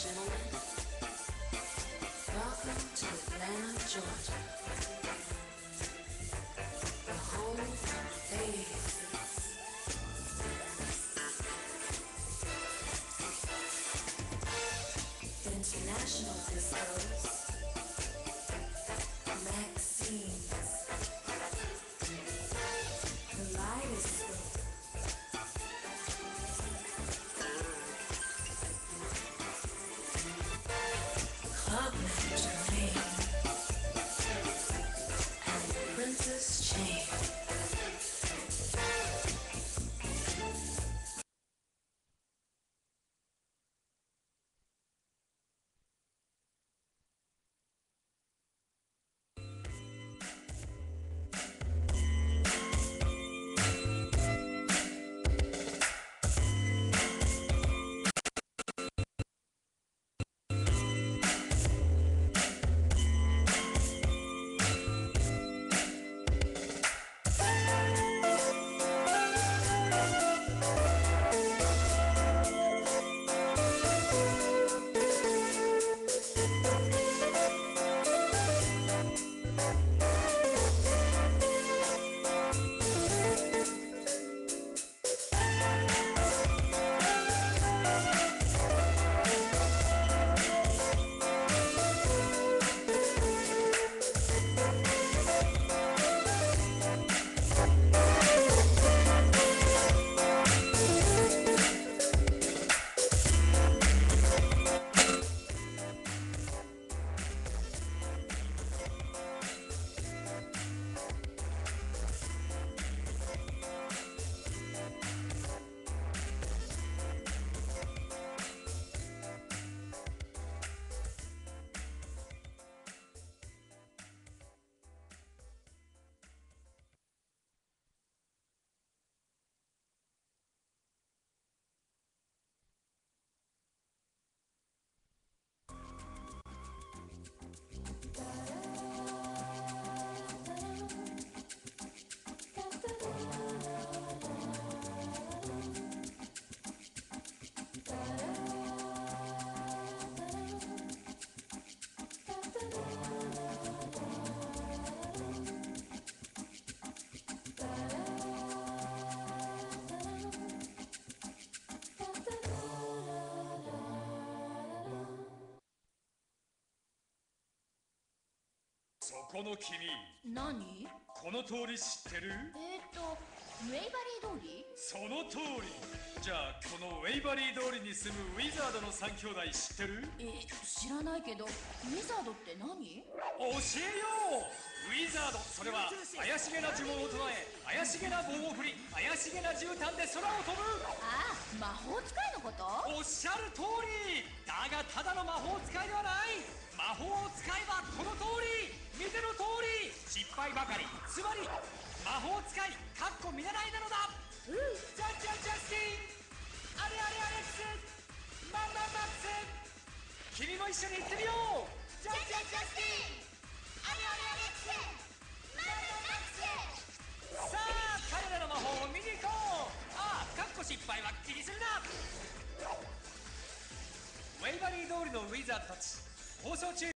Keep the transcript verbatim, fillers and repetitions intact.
gentlemen, welcome to Atlanta, Georgia, the home of Oasis. International discos, Maxines, Kaleidoscope, Club Jermaine, and Princess Chain. そこの君、 何？ この通り知ってる？ えーと、ウェイバリー通り？ その通り。じゃあこのウェイバリー通りに住むウィザードの三兄弟知ってる？ えー、知らないけど、ウィザードって何？ 教えよう。ウィザード、それは怪しげな呪文を唱え、怪しげな棒を振り、怪しげな絨毯で空を飛ぶ。 ああ、魔法使いのこと？ おっしゃる通り。だがただの魔法使いではない。魔法を使えばこの通り、見ての通り、失敗ばかり、つまり魔法使いかっこ見習いなのだ。うん、ジャンジャンジャスティン、あれあれアレックス、マンマンマックス、君も一緒に行ってみよう。ジャンジャンジャスティン、あれあれアレックス、マンマンマックス。さあ彼らの魔法を見に行こう。ああ、かっこ失敗は気にするな。ウェイバリー通りのウィザードたち、放送中。